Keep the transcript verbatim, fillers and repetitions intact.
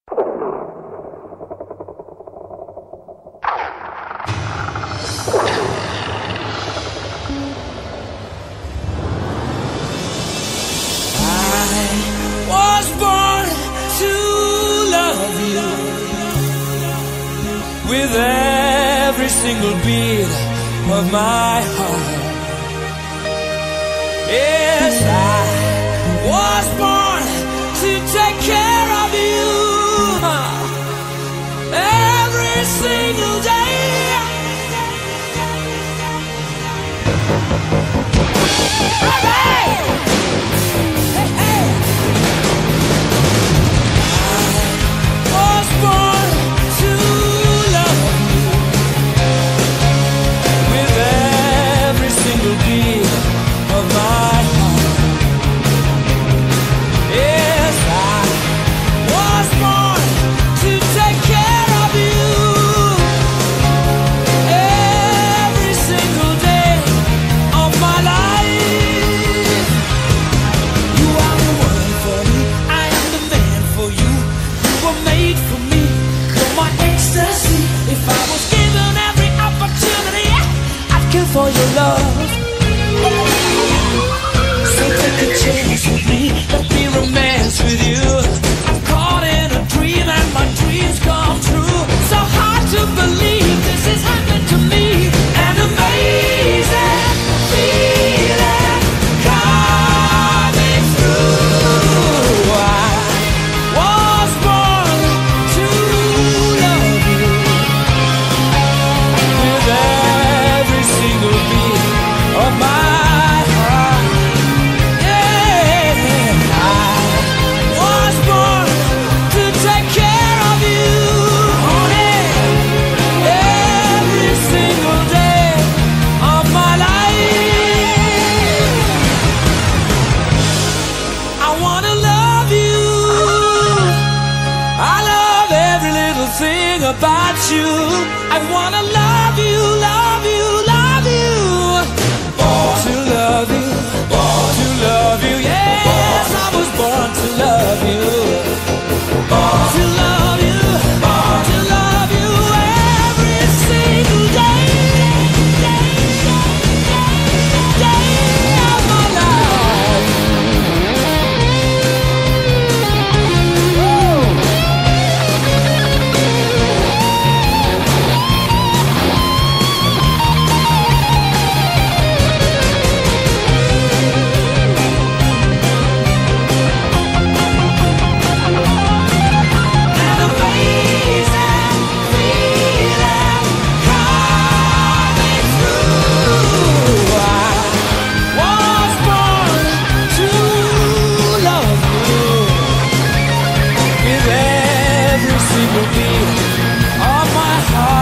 With every single beat of my heart. Yes, I was born to take care of you every single day. Hey, hey, hey. I was born to beat of my heart. Yes, I was born to take care of you every single day of my life. You are the one for me, I am the man for you. You were made for me, you're my ecstasy. If I was given every opportunity, I'd kill for your love. So take a chance with me, let me romance with you. I'm caught in a dream and my dreams come true. So hard to believe this is happening to me. An amazing feeling coming through. I was born to love you with every single beat of my about you. I wanna love you, love you, love you. Born to love you, born to love you. Yes, I was born to love you. Born to love you, born to love you every single day, day, day, day of my life. Woo! Of my heart.